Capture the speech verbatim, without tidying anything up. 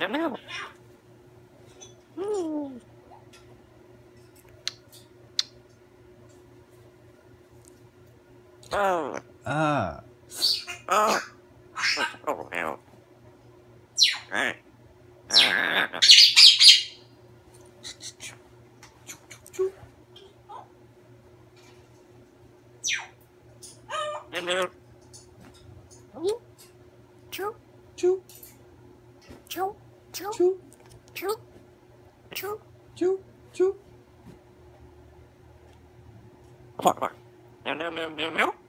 no, no. Mm. Oh, Ah. oh, oh, no. Right. Ah. Hello. Oh, choo, Choo, choo, choo, choo, choo, choo. choo, choo. Come on, come on. No, no, no, no, no.